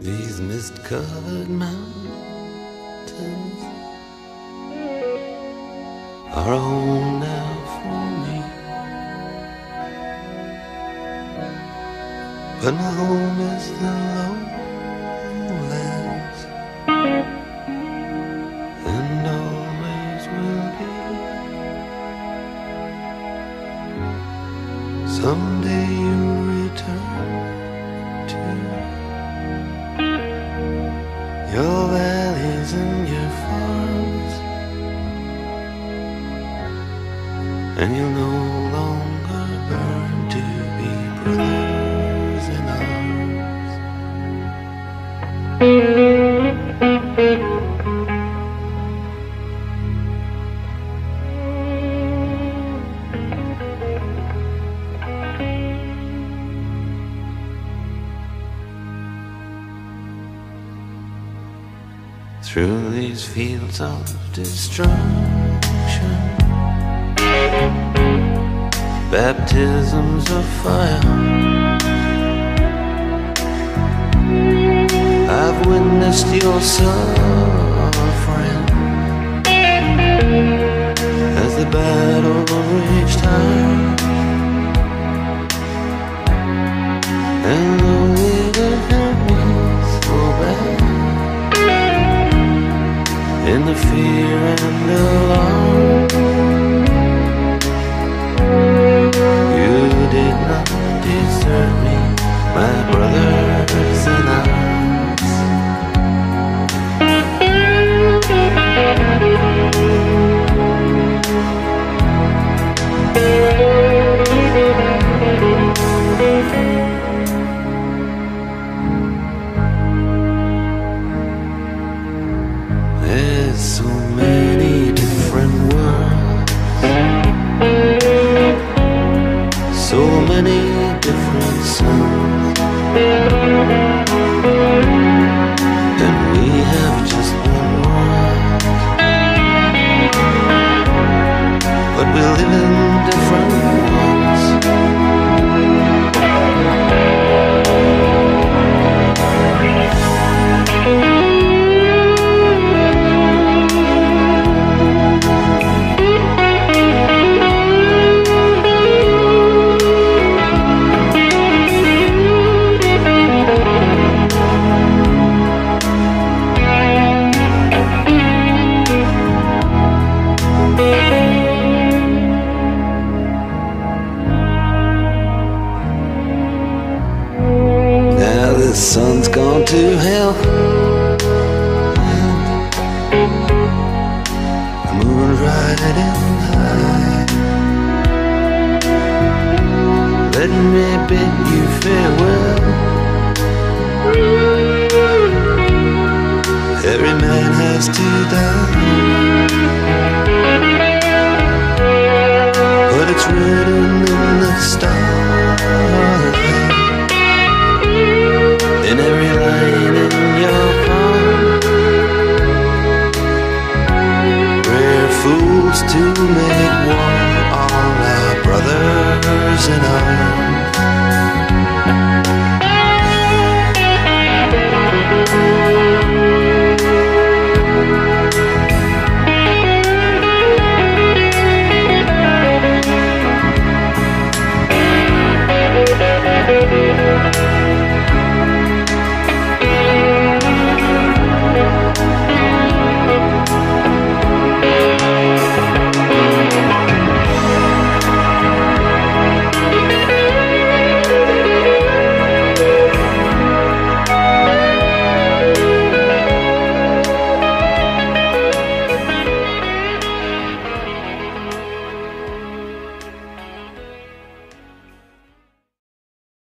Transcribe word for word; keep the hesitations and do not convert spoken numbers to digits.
These mist-covered mountains are a home now for me, but my home is the lowlands, and always will be. Someday you'll return to your valleys and your farms, and you'll no longer burn to be brothers in arms. Through these fields of destruction, baptisms of fire, I've witnessed your suffering as the battle raged high, and though it hurt me so bad, in the fear and alarm, you did not desert me, my brothers in arms. There's so many different worlds, so many different suns, and we have just one world, but we live in different ones. The sun's gone to hell, the moon's riding high. Let me bid you farewell. Every man has to die, but it's real.